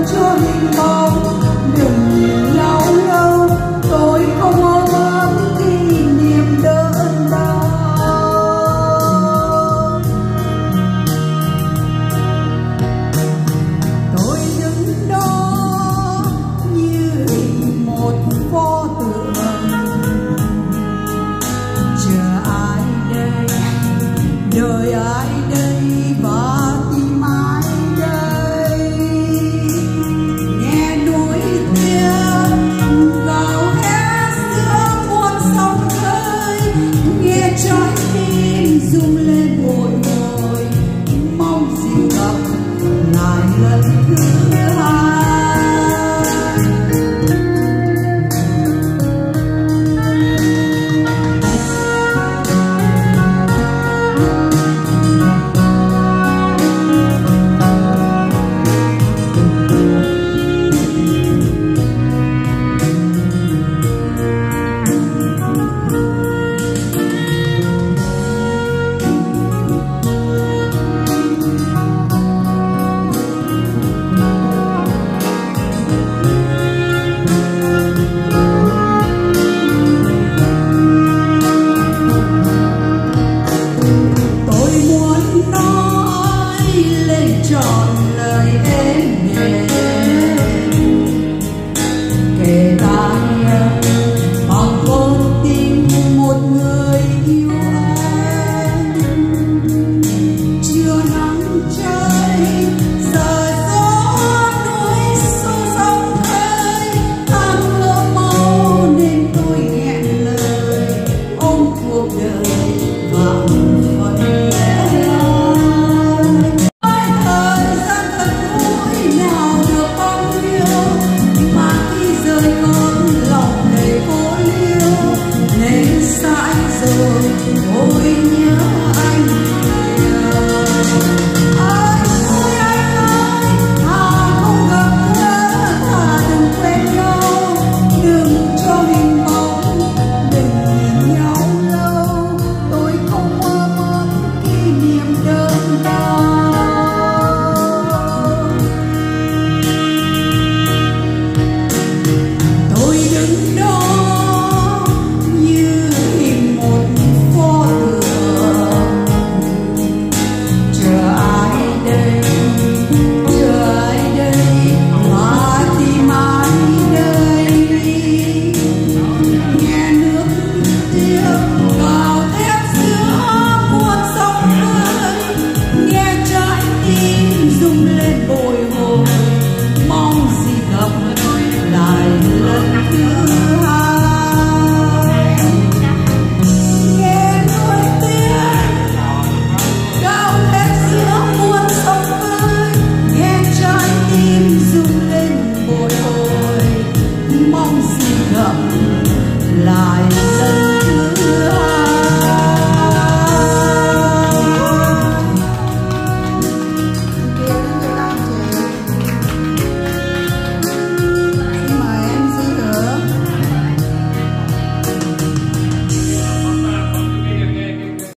cho hình bóng, đừng nhìn nhau lâu, tôi không ôm ấp kỷ niệm đớn đau. Tôi đứng đó như một pho tượng, chờ ai đây, đợi ai đây và tìm ai đây. Nghe núi tiếng gào hét giữa muôn sóng khơi, nghe trái tim rung lên bồi hồi, mong xin gặp ngài lần thứ hai.